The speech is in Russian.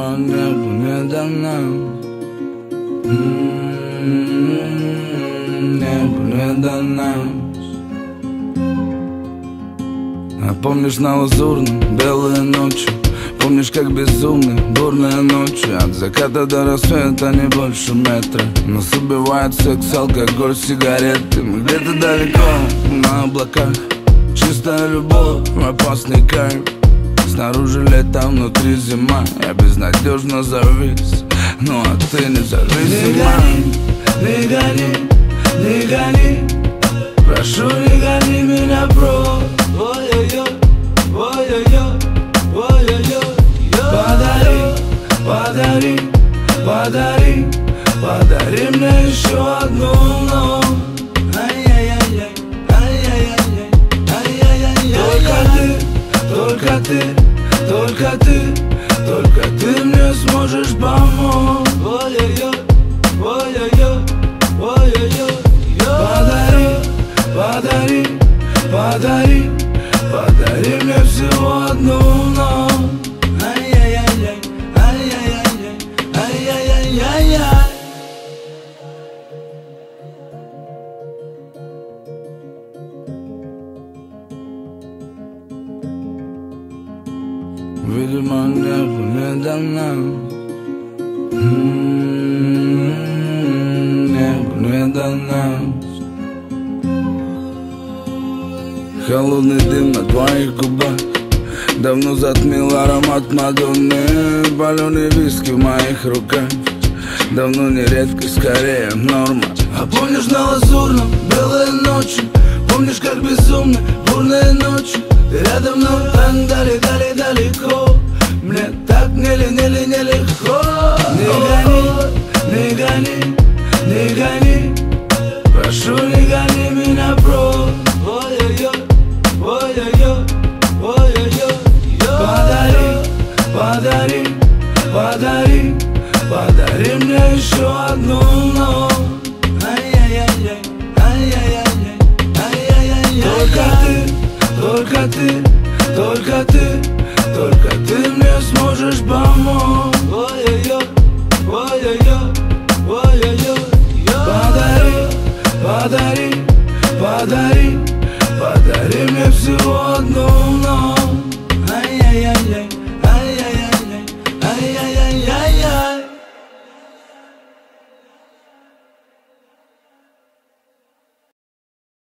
Видимо, небо не дано. Небо не дано. А помнишь на Лазурном белые ночи? Помнишь, как безумны бурные ночи? От заката до рассвета не больше метра. Нас убивает секс, алкоголь, сигареты. Мы где-то далеко, на облаках. Чистая любовь, опасный кайф. Снаружи лето, внутри зима. Я безнадежно завис, ну а ты не зависима. Не гони, не гони. Прошу, не гони меня прочь. Ой-ой-ой, ой-ой-ой, ой-ой-ой. Подари, подари, подари, подари мне еще одну ночь. Ай-яй-яй-яй, ай-яй-яй-яй, ай-яй-яй-яй. Только ты, только ты, только ты мне сможешь помочь. Ой-ой-ой, ой-ой-ой, ой-ой-ой. Подари, подари, подари, подари мне всего одну ночь. Ай-яй-яй-яй, ай-яй-яй-яй, ай-яй-яй-яй. Видимо, небо не дано. Небо не дано. Холодный дым на твоих губах давно затмил аромат Мадонны. Паленый виски в моих руках давно не редкость, скорее норма. А помнишь на Лазурном белые ночи? Помнишь, как безумны бурные ночи? Ты рядом, но так далеко. Мне так нелегко. Не гони, не гони, не гони. Прошу, не гони меня прочь. Ой-ой-ой, ой-ой-ой, ой-ой-ой. Подари, подари, подари, подари мне еще одну ночь.